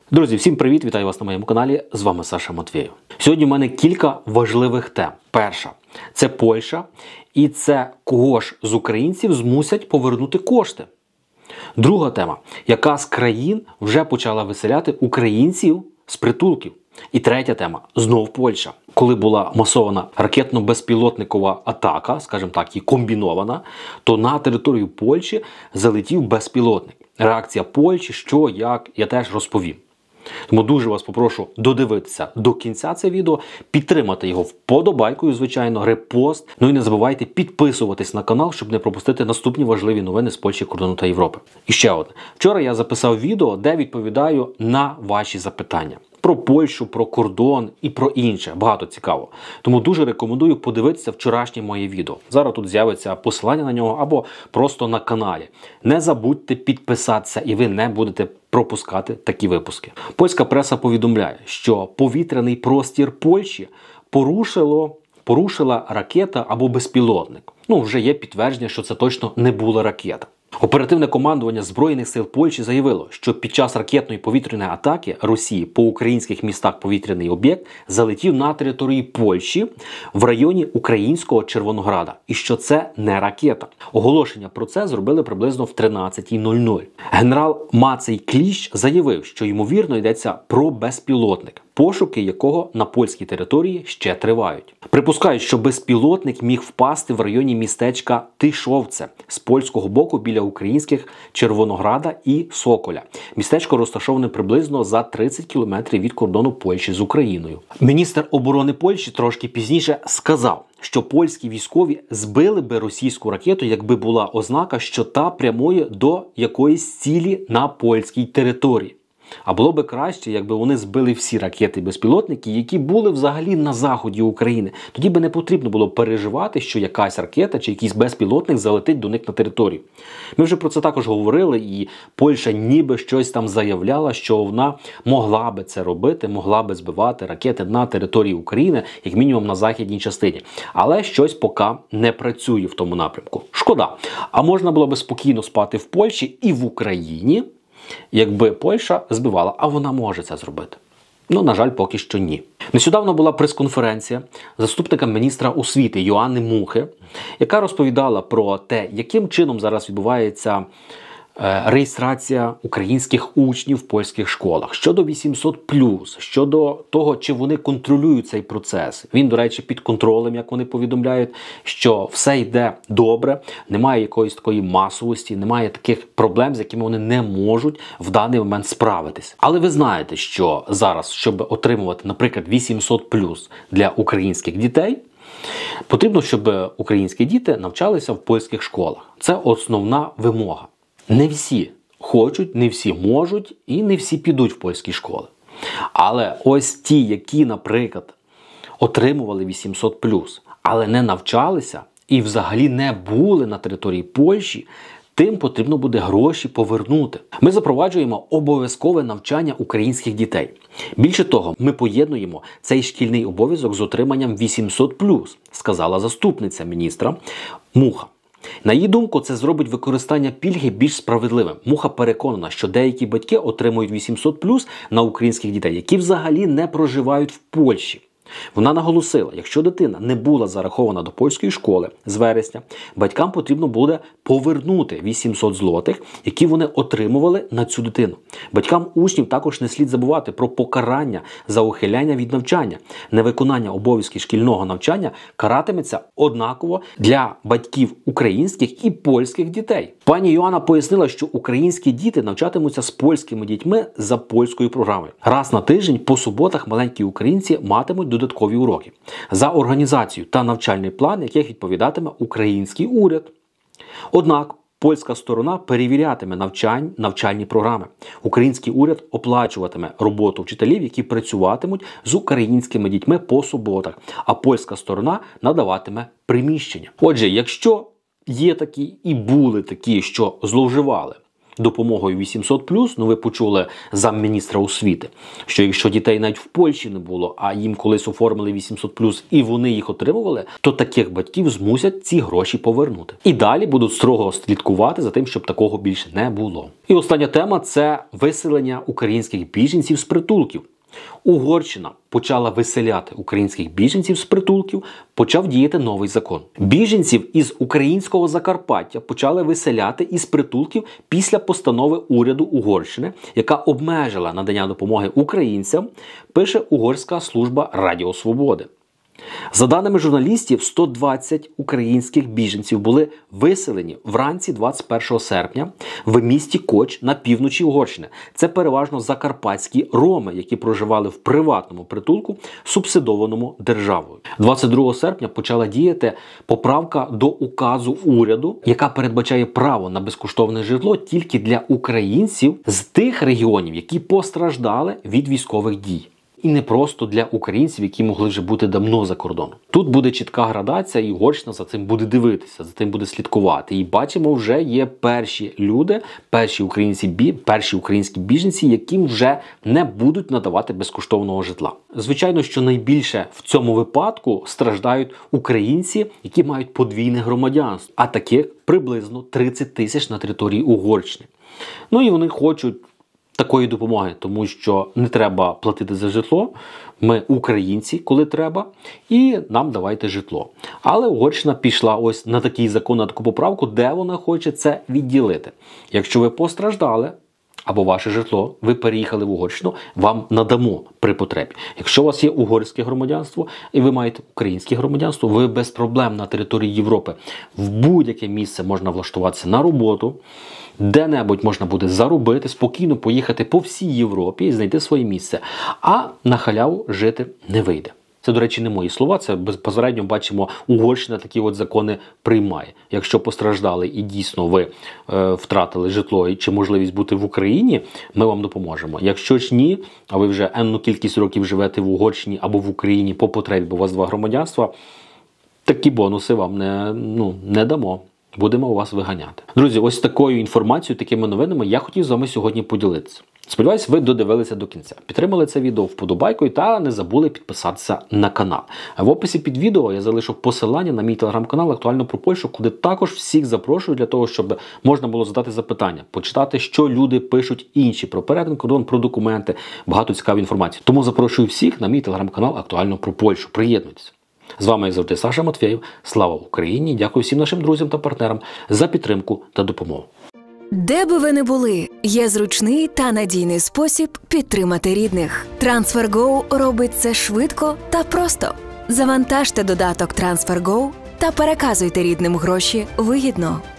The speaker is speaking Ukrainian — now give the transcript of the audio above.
Друзі, всім привіт! Вітаю вас на моєму каналі. З вами Саша Матвєєв. Сьогодні в мене кілька важливих тем. Перша – це Польща. І це кого ж з українців змусять повернути кошти. Друга тема – яка з країн вже почала виселяти українців з притулків. І третя тема – знов Польща. Коли була масована ракетно-безпілотникова атака, скажімо так, і комбінована, то на територію Польщі залетів безпілотник. Реакція Польщі, що, як, я теж розповім. Тому дуже вас попрошу додивитися до кінця це відео, підтримати його вподобайкою, звичайно, репост. Ну і не забувайте підписуватись на канал, щоб не пропустити наступні важливі новини з Польщі, кордону та Європи. І ще одне. Вчора я записав відео, де відповідаю на ваші запитання. Про Польщу, про кордон і про інше. Багато цікаво. Тому дуже рекомендую подивитися вчорашнє моє відео. Зараз тут з'явиться посилання на нього або просто на каналі. Не забудьте підписатися і ви не будете пропускати такі випуски. Польська преса повідомляє, що повітряний простір Польщі порушила ракета або безпілотник. Вже є підтвердження, що це точно не була ракета. Оперативне командування Збройних сил Польщі заявило, що під час ракетної повітряної атаки Росії по українських містах повітряний об'єкт залетів на території Польщі в районі українського Червонограда. І що це не ракета. Оголошення про це зробили приблизно в 13:00. Генерал Мацей Кліщ заявив, що ймовірно йдеться про безпілотник, пошуки якого на польській території ще тривають. Припускають, що безпілотник міг впасти в районі містечка Тишовце з польського боку біля українських Червонограда і Соколя. Містечко розташоване приблизно за 30 кілометрів від кордону Польщі з Україною. Міністр оборони Польщі трошки пізніше сказав, що польські військові збили би російську ракету, якби була ознака, що та прямує до якоїсь цілі на польській території. А було би краще, якби вони збили всі ракети-безпілотники, які були взагалі на заході України. Тоді би не потрібно було переживати, що якась ракета чи якийсь безпілотник залетить до них на територію. Ми вже про це також говорили, і Польща ніби щось там заявляла, що вона могла би це робити, могла би збивати ракети на території України, як мінімум на західній частині. Але щось поки не працює в тому напрямку. Шкода. А можна було би спокійно спати в Польщі і в Україні, якби Польща збивала, а вона може це зробити. На жаль, поки що ні. Нещодавно була прес-конференція заступника міністра освіти Йоанни Мухи, яка розповідала про те, яким чином зараз відбувається реєстрація українських учнів в польських школах. Щодо 800+, щодо того, чи вони контролюють цей процес. Він, до речі, під контролем, як вони повідомляють, що все йде добре, немає якоїсь такої масовості, немає таких проблем, з якими вони не можуть в даний момент справитись. Але ви знаєте, що зараз, щоб отримувати, наприклад, 800+ для українських дітей, потрібно, щоб українські діти навчалися в польських школах. Це основна вимога. Не всі хочуть, не всі можуть і не всі підуть в польські школи. Але ось ті, які, наприклад, отримували 800+, але не навчалися і взагалі не були на території Польщі, тим потрібно буде гроші повернути. Ми запроваджуємо обов'язкове навчання українських дітей. Більше того, ми поєднуємо цей шкільний обов'язок з отриманням 800+, сказала заступниця міністра Муха. На її думку, це зробить використання пільги більш справедливим. Муха переконана, що деякі батьки отримують 800+ на українських дітей, які взагалі не проживають в Польщі. Вона наголосила, якщо дитина не була зарахована до польської школи з вересня, батькам потрібно буде повернути 800 злотих, які вони отримували на цю дитину. Батькам учнів також не слід забувати про покарання за ухиляння від навчання. Невиконання обов'язків шкільного навчання каратиметься однаково для батьків українських і польських дітей. Пані Йоанна пояснила, що українські діти навчатимуться з польськими дітьми за польською програмою. Раз на тиждень по суботах маленькі українці матимуть додаткові уроки за організацію та навчальний план, яких відповідатиме український уряд. Однак польська сторона перевірятиме навчальні програми. Український уряд оплачуватиме роботу вчителів, які працюватимуть з українськими дітьми по суботах, а польська сторона надаватиме приміщення. Отже, якщо є такі і були такі, що зловживали допомогою 800+, ну ви почули замміністра освіти, що якщо дітей навіть в Польщі не було, а їм колись оформили 800+, і вони їх отримували, то таких батьків змусять ці гроші повернути. І далі будуть строго слідкувати за тим, щоб такого більше не було. І остання тема – це виселення українських біженців з притулків. Угорщина почала виселяти українських біженців з притулків, почав діяти новий закон. Біженців із українського Закарпаття почали виселяти із притулків після постанови уряду Угорщини, яка обмежила надання допомоги українцям, пише Угорська служба Радіо Свободи. За даними журналістів, 120 українських біженців були виселені вранці 21 серпня в місті Коч на півночі Угорщини. Це переважно закарпатські роми, які проживали в приватному притулку, субсидованому державою. 22 серпня почала діяти поправка до указу уряду, яка передбачає право на безкоштовне житло тільки для українців з тих регіонів, які постраждали від військових дій. І не просто для українців, які могли вже бути давно за кордоном. Тут буде чітка градація, і Угорщина за цим буде дивитися, за тим буде слідкувати. І бачимо, вже є перші люди, перші українські біженці, яким вже не будуть надавати безкоштовного житла. Звичайно, що найбільше в цьому випадку страждають українці, які мають подвійне громадянство, а таких приблизно 30 тисяч на території Угорщини. Ну і вони хочуть такої допомоги, тому що не треба платити за житло, ми українці, коли треба, і нам давайте житло. Але Угорщина пішла ось на такий закон, на таку поправку, де вона хоче це відділити. Якщо ви постраждали, або ваше житло, ви переїхали в Угорщину, вам надамо при потребі. Якщо у вас є угорське громадянство і ви маєте українське громадянство, ви без проблем на території Європи в будь-яке місце можна влаштуватися на роботу, де-небудь можна буде заробити, спокійно поїхати по всій Європі і знайти своє місце. А на халяву жити не вийде. Це, до речі, не мої слова, це безпосередньо бачимо, Угорщина такі от закони приймає. Якщо постраждали і дійсно ви втратили житло чи можливість бути в Україні, ми вам допоможемо. Якщо ж ні, а ви вже енну кількість років живете в Угорщині або в Україні по потребі, бо у вас 2 громадянства, такі бонуси вам не дамо. Будемо вас виганяти. Друзі, ось такою інформацією, такими новинами я хотів з вами сьогодні поділитися. Сподіваюсь, ви додивилися до кінця. Підтримали це відео вподобайкою та не забули підписатися на канал. А в описі під відео я залишу посилання на мій телеграм-канал «Актуально про Польщу», куди також всіх запрошую для того, щоб можна було задати запитання, почитати, що люди пишуть інші про перетин кордону, про документи, багато цікавої інформації. Тому запрошую всіх на мій телеграм-канал «Актуально про Польщу». Приєднуйтесь. З вами, як завжди, Саша Матвєєв. Слава Україні! Дякую всім нашим друзям та партнерам за підтримку та допомогу. Де би ви не були, є зручний та надійний спосіб підтримати рідних. TransferGo робить це швидко та просто. Завантажте додаток TransferGo та переказуйте рідним гроші вигідно.